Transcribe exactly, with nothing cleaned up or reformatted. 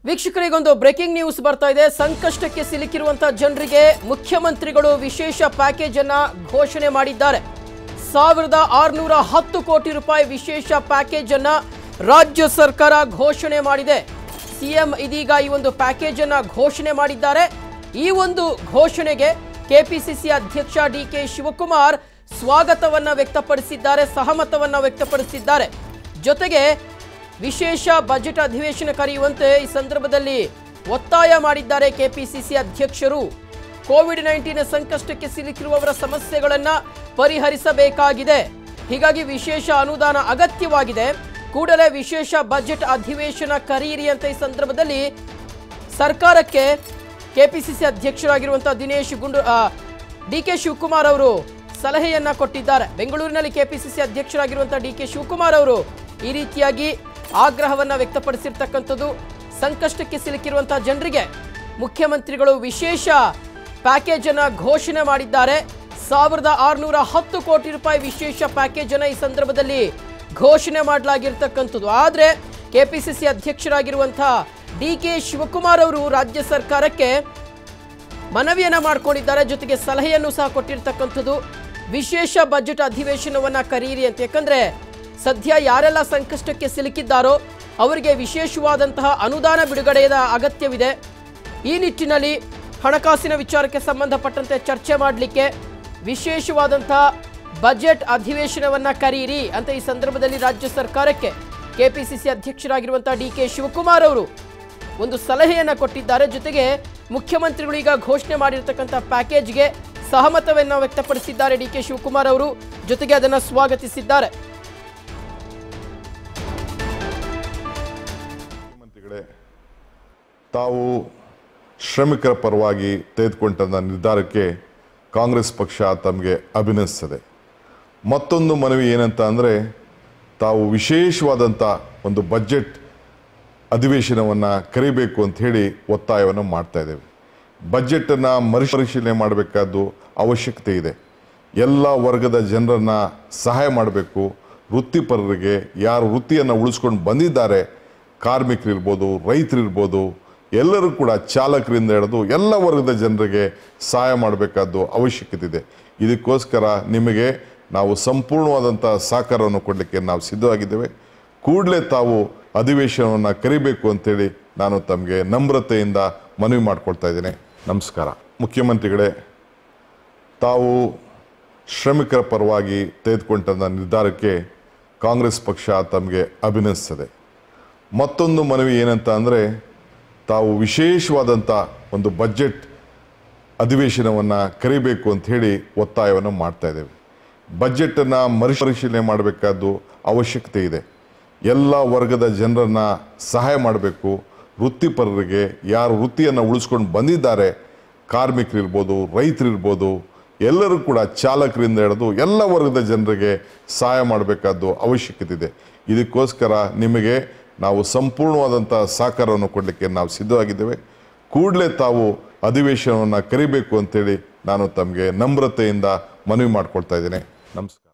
ವೀಕ್ಷಕರಿಗೊಂದು breaking news ಬರ್ತಾ ಇದೆ. ಸಂಕಷ್ಟಕ್ಕೆ ಸಿಲುಕಿರುವಂತಹ ಜನರಿಗೆ ಮುಖ್ಯಮಂತ್ರಿಗಳು ವಿಶೇಷ ಪ್ಯಾಕೇಜ್ ಅನ್ನು ಘೋಷಣೆ ಮಾಡಿದ್ದಾರೆ. ಸಾವಿರದ ಆರುನೂರ ಹತ್ತು ಕೋಟಿ ರೂಪಾಯಿ ವಿಶೇಷ ಪ್ಯಾಕೇಜ್ ಅನ್ನು ರಾಜ್ಯ ಸರ್ಕಾರ ಘೋಷಣೆ ಮಾಡಿದೆ. ಸಿಎಂ ಇದೀಗ ಈ ಒಂದು ಪ್ಯಾಕೇಜ್ ಅನ್ನು ಘೋಷಣೆ ಮಾಡಿದ್ದಾರೆ. ಈ ಒಂದು ಘೋಷಣೆಗೆ ಕೆಪಿಸಿಸಿ ಅಧ್ಯಕ್ಷ ಡಿ ಕೆ ಶಿವಕುಮಾರ್ ಸ್ವಾಗತವನ್ನ ವ್ಯಕ್ತಪಡಿಸಿದ್ದಾರೆ, ಸಹಮತವನ್ನ ವ್ಯಕ್ತಪಡಿಸಿದ್ದಾರೆ. ಜೊತೆಗೆ ವಿಶೇಷ ಬಜೆಟ್ ಅಧಿವೇಶನ ಕರೆಯುವಂತೆ ಈ ಸಂದರ್ಭದಲ್ಲಿ ಒತ್ತಾಯ ಮಾಡಿದ್ದಾರೆ ಕೆಪಿಸಿಸಿ ಅಧ್ಯಕ್ಷರು. ಕೋವಿಡ್ ನೈನ್ಟೀನ್ ಸಂಕಷ್ಟಕ್ಕೆ ಸಿಲುಕಿರುವವರ ಸಮಸ್ಯೆಗಳನ್ನು ಪರಿಹರಿಸಬೇಕಾಗಿದೆ. ಹೀಗಾಗಿ ವಿಶೇಷ ಅನುದಾನ ಅಗತ್ಯವಾಗಿದೆ. ಕೂಡಲೇ ವಿಶೇಷ ಬಜೆಟ್ ಅಧಿವೇಶನ ಕರೆಯಿರಿ ಅಂತ ಈ ಸಂದರ್ಭದಲ್ಲಿ ಸರ್ಕಾರಕ್ಕೆ ಕೆಪಿಸಿಸಿ ಅಧ್ಯಕ್ಷರಾಗಿರುವಂತಹ ದಿನೇಶ್ ಗುಂಡು ಡಿ ಕೆ ಶಿವಕುಮಾರ್ ಅವರು ಸಲಹೆಯನ್ನ ಕೊಟ್ಟಿದ್ದಾರೆ. ಬೆಂಗಳೂರಿನಲ್ಲಿ ಕೆಪಿಸಿಸಿ ಅಧ್ಯಕ್ಷರಾಗಿರುವಂತಹ ಡಿ ಕೆ ಶಿವಕುಮಾರ್ ಅವರು ಈ ರೀತಿಯಾಗಿ ಆಗ್ರಹವನ್ನ ವ್ಯಕ್ತಪಡಿಸಿರ್ತಕ್ಕಂಥದ್ದು. ಸಂಕಷ್ಟಕ್ಕೆ ಸಿಲುಕಿರುವಂತಹ ಜನರಿಗೆ ಮುಖ್ಯಮಂತ್ರಿಗಳು ವಿಶೇಷ ಪ್ಯಾಕೇಜ್ ಅನ್ನ ಘೋಷಣೆ ಮಾಡಿದ್ದಾರೆ. ಸಾವಿರದ ಆರುನೂರ ಹತ್ತು ಕೋಟಿ ರೂಪಾಯಿ ವಿಶೇಷ ಪ್ಯಾಕೇಜ್ ಅನ್ನ ಈ ಸಂದರ್ಭದಲ್ಲಿ ಘೋಷಣೆ ಮಾಡಲಾಗಿರ್ತಕ್ಕಂಥದ್ದು. ಆದರೆ ಕೆಪಿಸಿಸಿ ಅಧ್ಯಕ್ಷರಾಗಿರುವಂತಹ ಡಿ ಕೆ ಶಿವಕುಮಾರ್ ಅವರು ರಾಜ್ಯ ಸರ್ಕಾರಕ್ಕೆ ಮನವಿಯನ್ನ ಮಾಡಿಕೊಂಡಿದ್ದಾರೆ. ಜೊತೆಗೆ ಸಲಹೆಯನ್ನು ಸಹ ಕೊಟ್ಟಿರ್ತಕ್ಕಂಥದ್ದು. ವಿಶೇಷ ಬಜೆಟ್ ಅಧಿವೇಶನವನ್ನ ಕರೆಯಿರಿ ಅಂತ. ಯಾಕಂದ್ರೆ ಸದ್ಯ ಯಾರೆಲ್ಲ ಸಂಕಷ್ಟಕ್ಕೆ ಸಿಲುಕಿದ್ದಾರೋ ಅವರಿಗೆ ವಿಶೇಷವಾದಂತಹ ಅನುದಾನ ಬಿಡುಗಡೆಯ ಅಗತ್ಯವಿದೆ. ಈ ನಿಟ್ಟಿನಲ್ಲಿ ಹಣಕಾಸಿನ ವಿಚಾರಕ್ಕೆ ಸಂಬಂಧಪಟ್ಟಂತೆ ಚರ್ಚೆ ಮಾಡಲಿಕ್ಕೆ ವಿಶೇಷವಾದಂತಹ ಬಜೆಟ್ ಅಧಿವೇಶನವನ್ನ ಕರೆಯಿರಿ ಅಂತ ಈ ಸಂದರ್ಭದಲ್ಲಿ ರಾಜ್ಯ ಸರ್ಕಾರಕ್ಕೆ ಕೆಪಿಸಿಸಿ ಅಧ್ಯಕ್ಷರಾಗಿರುವಂತಹ ಡಿ ಕೆ ಶಿವಕುಮಾರ್ ಅವರು ಒಂದು ಸಲಹೆಯನ್ನು ಕೊಟ್ಟಿದ್ದಾರೆ. ಜೊತೆಗೆ ಮುಖ್ಯಮಂತ್ರಿಗಳು ಈಗ ಘೋಷಣೆ ಮಾಡಿರ್ತಕ್ಕಂಥ ಪ್ಯಾಕೇಜ್ಗೆ ಸಹಮತವನ್ನು ವ್ಯಕ್ತಪಡಿಸಿದ್ದಾರೆ ಡಿ ಕೆ ಶಿವಕುಮಾರ್ ಅವರು. ಜೊತೆಗೆ ಅದನ್ನು ಸ್ವಾಗತಿಸಿದ್ದಾರೆ. ಮುಖ್ಯಮಂತ್ರಿಗಳೇ, ತಾವು ಶ್ರಮಿಕರ ಪರವಾಗಿ ತೆಗೆದುಕೊಂಡ ನಿರ್ಧಾರಕ್ಕೆ ಕಾಂಗ್ರೆಸ್ ಪಕ್ಷ ತಮಗೆ ಅಭಿನಂದಿಸುತ್ತದೆ. ಮತ್ತೊಂದು ಮನವಿ ಏನಂತ ಅಂದರೆ, ತಾವು ವಿಶೇಷವಾದಂಥ ಒಂದು ಬಜೆಟ್ ಅಧಿವೇಶನವನ್ನು ಕರಿಬೇಕು ಅಂತ ಹೇಳಿ ಒತ್ತಾಯವನ್ನು ಮಾಡ್ತಾ ಇದ್ದೇವೆ. ಬಜೆಟನ್ನು ಮರುಪರಿಶೀಲನೆ ಮಾಡಬೇಕಾದ್ದು ಅವಶ್ಯಕತೆ ಇದೆ. ಎಲ್ಲ ವರ್ಗದ ಜನರನ್ನು ಸಹಾಯ ಮಾಡಬೇಕು. ವೃತ್ತಿಪರರಿಗೆ, ಯಾರು ವೃತ್ತಿಯನ್ನು ಉಳಿಸ್ಕೊಂಡು ಬಂದಿದ್ದಾರೆ, ಕಾರ್ಮಿಕರಿರ್ಬೋದು, ರೈತರಿರ್ಬೋದು, ಎಲ್ಲರೂ ಕೂಡ ಚಾಲಕರಿಂದ ಹಿಡಿದು ಎಲ್ಲ ವರ್ಗದ ಜನರಿಗೆ ಸಹಾಯ ಮಾಡಬೇಕಾದ್ದು ಅವಶ್ಯಕತೆ ಇದೆ. ಇದಕ್ಕೋಸ್ಕರ ನಿಮಗೆ ನಾವು ಸಂಪೂರ್ಣವಾದಂಥ ಸಹಕಾರವನ್ನು ಕೊಡಲಿಕ್ಕೆ ನಾವು ಸಿದ್ಧವಾಗಿದ್ದೇವೆ. ಕೂಡಲೇ ತಾವು ಅಧಿವೇಶನವನ್ನು ಕರಿಬೇಕು ಅಂತೇಳಿ ನಾನು ತಮಗೆ ನಮ್ರತೆಯಿಂದ ಮನವಿ ಮಾಡಿಕೊಳ್ತಾ ಇದ್ದೇನೆ. ನಮಸ್ಕಾರ. ಮುಖ್ಯಮಂತ್ರಿಗಳೇ, ತಾವು ಶ್ರಮಿಕರ ಪರವಾಗಿ ತೆಗೆದುಕೊಂಡ ನಿರ್ಧಾರಕ್ಕೆ ಕಾಂಗ್ರೆಸ್ ಪಕ್ಷ ತಮಗೆ ಅಭಿನಂದಿಸುತ್ತದೆ. ಮತ್ತೊಂದು ಮನವಿ ಏನಂತ ಅಂದರೆ, ತಾವು ವಿಶೇಷವಾದಂಥ ಒಂದು ಬಜೆಟ್ ಅಧಿವೇಶನವನ್ನು ಕರಿಬೇಕು ಅಂತ ಹೇಳಿ ಒತ್ತಾಯವನ್ನು ಮಾಡ್ತಾ ಇದ್ದೇವೆ. ಬಜೆಟನ್ನು ಮರುಪರಿಶೀಲನೆ ಮಾಡಬೇಕಾದ್ದು ಅವಶ್ಯಕತೆ ಇದೆ. ಎಲ್ಲ ವರ್ಗದ ಜನರನ್ನು ಸಹಾಯ ಮಾಡಬೇಕು. ವೃತ್ತಿಪರರಿಗೆ, ಯಾರು ವೃತ್ತಿಯನ್ನು ಉಳಿಸ್ಕೊಂಡು ಬಂದಿದ್ದಾರೆ, ಕಾರ್ಮಿಕರಿರ್ಬೋದು, ರೈತರಿರ್ಬೋದು, ಎಲ್ಲರೂ ಕೂಡ ಚಾಲಕರಿಂದ ಹಿಡಿದು ಎಲ್ಲ ವರ್ಗದ ಜನರಿಗೆ ಸಹಾಯ ಮಾಡಬೇಕಾದ್ದು ಅವಶ್ಯಕತೆ ಇದೆ. ಇದಕ್ಕೋಸ್ಕರ ನಿಮಗೆ ನಾವು ಸಂಪೂರ್ಣವಾದಂಥ ಸಹಕಾರವನ್ನು ಕೊಡಲಿಕ್ಕೆ ನಾವು ಸಿದ್ಧವಾಗಿದ್ದೇವೆ. ಕೂಡಲೇ ತಾವು ಅಧಿವೇಶನವನ್ನು ಕರಿಬೇಕು ಅಂತೇಳಿ ನಾನು ತಮಗೆ ನಮ್ರತೆಯಿಂದ ಮನವಿ ಮಾಡಿಕೊಳ್ತಾ ಇದ್ದೇನೆ. ನಮಸ್ಕಾರ.